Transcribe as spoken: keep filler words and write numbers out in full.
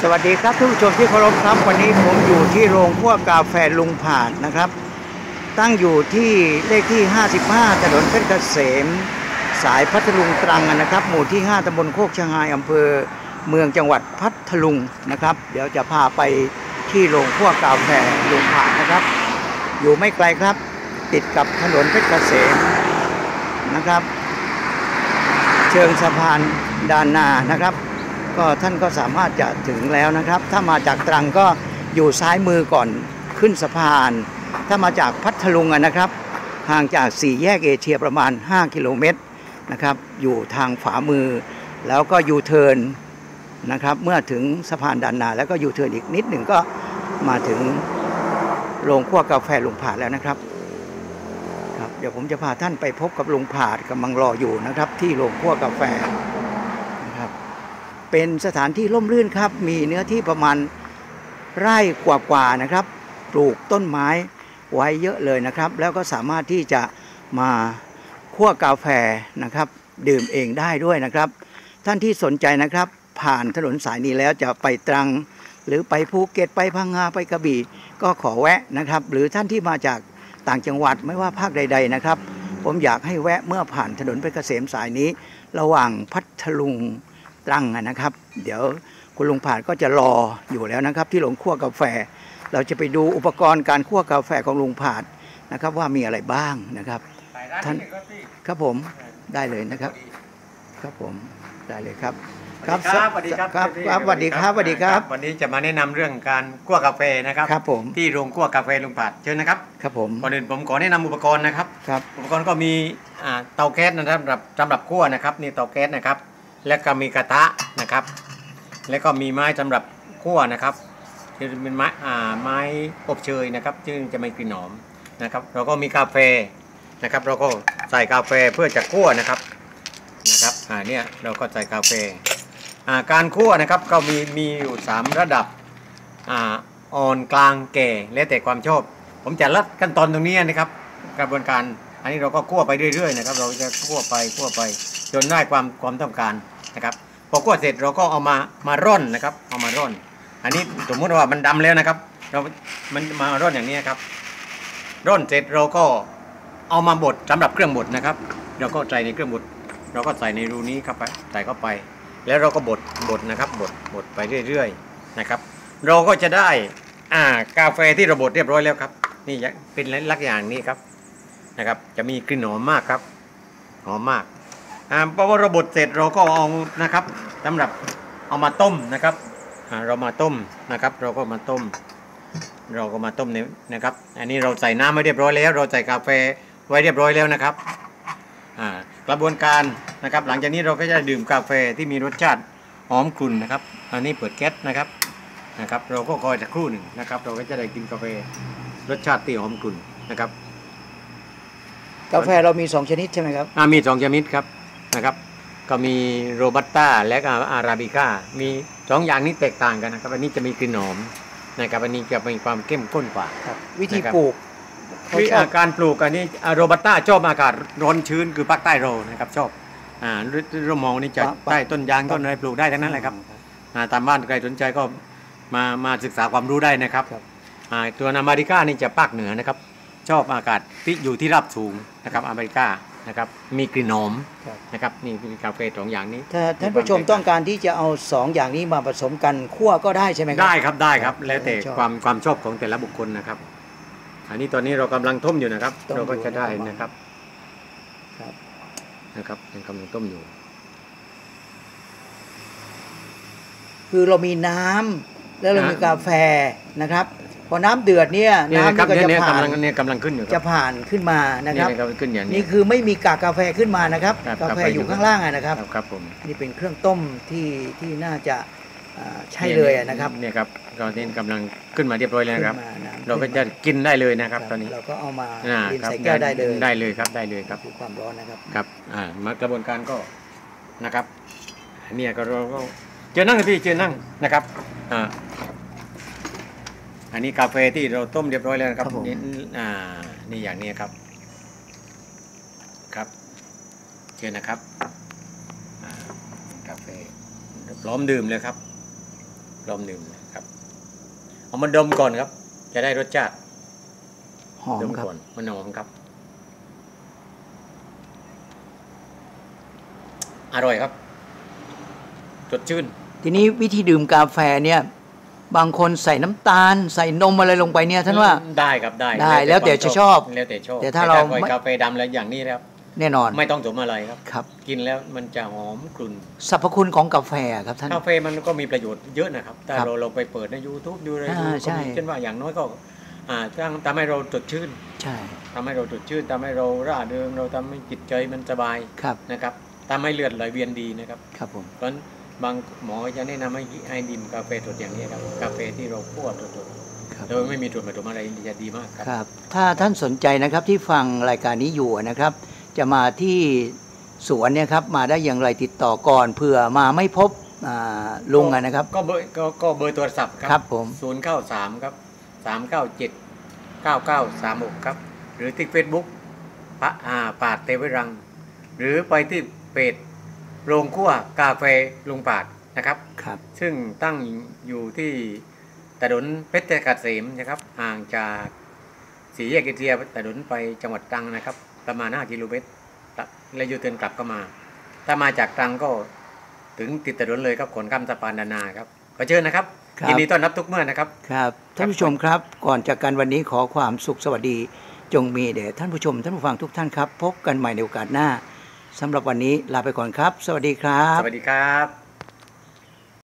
สวัสดีครับทุกผู้ชมที่เคารพครับวันนี้ผมอยู่ที่โรงคั่วกาแฟลุงผาดนะครับตั้งอยู่ที่เลขที่ห้าสิบห้าถนนเพชรเกษมสายพัทลุงตรังนะครับหมู่ที่ห้าตำบลโคกชะงายอำเภอเมืองจังหวัดพัทลุงนะครับเดี๋ยวจะพาไปที่โรงคั่วกาแฟลุงผาดนะครับอยู่ไม่ไกลครับติดกับถนนเพชรเกษมนะครับเชิงสะพานดานนานะครับก็ท่านก็สามารถจะถึงแล้วนะครับถ้ามาจากตรังก็อยู่ซ้ายมือก่อนขึ้นสะพานถ้ามาจากพัทลุงนะครับห่างจากสี่แยกเอเชียประมาณห้ากิโลเมตรนะครับอยู่ทางขวามือแล้วก็ยูเทิร์นนะครับเมื่อถึงสะพานดานนาแล้วก็ยูเทิร์นอีกนิดหนึ่งก็มาถึงโรงคั่วกาแฟลุงผาดแล้วนะครับครับเดี๋ยวผมจะพาท่านไปพบกับลุงผาดกำลังรออยู่นะครับที่โรงคั่วกาแฟนะครับเป็นสถานที่ร่มรื่นครับมีเนื้อที่ประมาณไร่กว่าๆนะครับปลูกต้นไม้ไว้เยอะเลยนะครับแล้วก็สามารถที่จะมาคั่วกาแฟนะครับดื่มเองได้ด้วยนะครับท่านที่สนใจนะครับผ่านถนนสายนี้แล้วจะไปตรังหรือไปภูเก็ตไปพังงาไปกระบี่ก็ขอแวะนะครับหรือท่านที่มาจากต่างจังหวัดไม่ว่าภาคใดๆนะครับผมอยากให้แวะเมื่อผ่านถนนเพชรเกษมสายนี้ระหว่างพัทลุงตรังนะครับเดี๋ยวคุณลุงผาดก็จะรออยู่แล้วนะครับที่โรงคั่วกาแฟเราจะไปดูอุปกรณ์การคั่วกาแฟของลุงผาดนะครับว่ามีอะไรบ้างนะครับท่านครับผมได้เลยนะครับครับผมได้เลยครับครับสวัสดีครับครับครับสวัสดีครับสวัสดีครับวันนี้จะมาแนะนำเรื่องการคั่วกาแฟนะครับครับผมที่โรงคั่วกาแฟลุงผาดเชิญนะครับครับผมก่อนอื่นผมขอแนะนำอุปกรณ์นะครับครับอุปกรณ์ก็มีเตาแก๊สนะครับสำหรับสำหรับคั่วนะครับนี่เตาแก๊สนะครับแล้วก็มีกระทะนะครับแล้วก็มีไม้สำหรับคั่วนะครับจะเป็นไม้อ่าไม้อบเชยนะครับซึ่งจะไม่กลิ่นหอมนะครับเราก็มีกาแฟนะครับเราก็ใส่กาแฟเพื่อจะคั่วนะครับนะครับอ่าเนี่ยเราก็ใส่กาแฟอ่าการคั่วนะครับก็มีมีอยู่สามระดับอ่าอ่อนกลางแก่แล้วแต่ความชอบผมจะลัดขั้นตอนตรงนี้นะครับกระบวนการอันนี้เราก็คั่วไปเรื่อยๆนะครับเราจะคั่วไปคั่วไปจนได้ความความต้องการนะครับพอคั่วเสร็จเราก็เอามามาร่อนนะครับเอามาร่อนอันนี้สมมติว่ามันดำแล้วนะครับเรามันมาร่อนอย่างนี้ครับร่อนเสร็จเราก็เอามาบดสำหรับเครื่องบดนะครับเราก็ใส่ในเครื่องบดเราก็ใส่ในรูนี้เข้าไปใส่เข้าไปแล้วเราก็บดบดนะครับบดบดไปเรื่อยๆนะครับเราก็จะได้อ่ากาแฟที่เราบดเรียบร้อยแล้วครับนี่เป็นลักษณะอย่างนี้ครับนะครับจะมีกลิ่นหอมมากครับหอมมากอ่าพอเราบดเสร็จเราก็เอานะครับสำหรับเอามาต้มนะครับอ่าเรามาต้มนะครับเราก็มาต้มเราก็มาต้มเนี่ยนะครับอันนี้เราใส่น้ำไว้เรียบร้อยแล้วเราใส่กาแฟไว้เรียบร้อยแล้วนะครับอ่ากระบวนการนะครับหลังจากนี้เราก็จะดื่มกาแฟที่มีรสชาติหอมกลุ่นนะครับอันนี้เปิดแก๊สนะครับนะครับเราก็คอยสักครู่หนึ่งนะครับเราก็จะได้กินกาแฟรสชาติที่หอมกลุ่นนะครับกาแฟเรามีสองชนิดใช่ไหมครับอ่ามีสองชนิดครับนะครับก็มีโรบัสต้าและก็อาราบิก้ามีสองอย่างนี้แตกต่างกันนะครับอันนี้จะมีกลิ่นหอมนะครับอันนี้จะมีความเข้มข้นกว่าวิธีปลูกวิธีการปลูกอันนี้โรบัสต้าชอบอากาศร้อนชื้นคือภาคใต้เรานะครับชอบอ่าเรามองนี่จะใต้ต้นยางต้นอะไรปลูกได้ทั้งนั้นเลยครับตามบ้านใครสนใจก็มามาศึกษาความรู้ได้นะครับตัวอเมริกานี่จะภาคเหนือนะครับชอบอากาศที่อยู่ที่ราบสูงนะครับอเมริกานะครับมีกลิ่นหอมนะครับนี่คือกาแฟสองอย่างนี้ถ้าท่านผู้ชมต้องการที่จะเอาสองอย่างนี้มาผสมกันคั่วก็ได้ใช่ไหมครับได้ครับได้ครับแล้วแต่ความความชอบของแต่ละบุคคลนะครับอันนี้ตอนนี้เรากำลังต้มอยู่นะครับเราก็จะได้นะครับนะครับยังกำลังต้มอยู่คือเรามีน้ำแล้วเรามีกาแฟนะครับพอน้ำเดือดเนี่ยน้ำก็จะผ่านเนี่ยกำลังขึ้นอยู่จะผ่านขึ้นมานะครับนี่คือไม่มีกากกาแฟขึ้นมานะครับกาแฟอยู่ข้างล่างนะครับครับผมนี่เป็นเครื่องต้มที่ที่น่าจะใช่เลยนะครับเนี่ยครับตอนนี้กำลังขึ้นมาเรียบร้อยแล้วครับเราก็จะกินได้เลยนะครับตอนนี้เราก็เอามาดินใส่แก้วได้เลยได้เลยครับได้เลยครับความร้อนนะครับครับอ่ามากระบวนการก็นะครับเนี่ยก็เราก็เจอนั่งพี่เจอนั่งนะครับอ่าอันนี้กาแฟที่เราต้มเรียบร้อยแล้วนะครับนี่อ่านี่อย่างนี้ครับครับเชิญนะครับกาแฟพร้อมดื่มเลยครับพร้อมดื่มนะครับเอามาดมก่อนครับจะได้รสชาติหอมดมครับก่อนมันหอมครับอร่อยครับสดชื่นทีนี้วิธีดื่มกาแฟเนี่ยบางคนใส่น้ำตาลใส่นมอะไรลงไปเนี่ยท่านว่าได้ครับได้ได้แล้วแต่จะชอบแล้วแต่ชอบแต่ถ้าเราไกาแฟดำแล้วอย่างนี้แล้วแน่นอนไม่ต้องสมอะไรครับครับกินแล้วมันจะหอมกลุ่นสรรพคุณของกาแฟครับท่านกาแฟมันก็มีประโยชน์เยอะนะครับถ้าครับเราเราไปเปิดใน YouTube ดูอะไรอ่าดูใช่ก็มีเช่นว่าอย่างน้อยก็อ่าทำให้เราสดชื่นใช่ทำให้เราสดชื่นทำให้เราร่าเริงเราทำให้จิตใจมันสบายครับนะครับทำให้เลือดไหลเวียนดีนะครับครับผมเพราะฉะนั้นบางหมอจะแนะนำให้ให้ดื่มกาแฟสดอย่างนี้ครับกาแฟที่เราคั่วสดครับๆโดยไม่มีส่วนผสมอะไรจะดีมากครับครับถ้าท่านสนใจนะครับที่ฟังรายการนี้อยู่นะครับ จะมาที่สวนเนี่ยครับมาได้อย่างไรติดต่อก่อนเผื่อมาไม่พบอ่าลุงอะนะครับก็เบอร์ก็ก็เบอร์โทรศัพท์ครัครับผมศูนย์เก้าสามครับสามเก้าเจ็ดเก้าเก้าสามหกครับหรือที่ Facebook พระอ่าปาดเทวรัง หรือไปที่เพจโรงคั่วกาแฟลุงปาดนะครับครับซึ่งตั้งอยู่ที่ถนนเพชรเกษมนะครับห่างจากสี่แยกอินเดียถนนไปจังหวัดตรังนะครับ ประมาณห้ากิโลเมตรแล้วยูเทิร์นกลับก็มา ถ้ามาจากตรังก็ถึงติดถนนเลยครับขนข้ามสะพานนานาครับขอเชิญนะครับครับยินดีต้อนรับทุกเมื่อนะครับครับท่านผู้ชมครับก่อนจากกันวันนี้ขอความสุขสวัสดีจงมีแด่ท่านผู้ชมท่านผู้ฟังทุกท่านครับ พบกันใหม่ในโอกาสหน้าสำหรับวันนี้ลาไปก่อนครับ สวัสดีครับสวัสดีครับ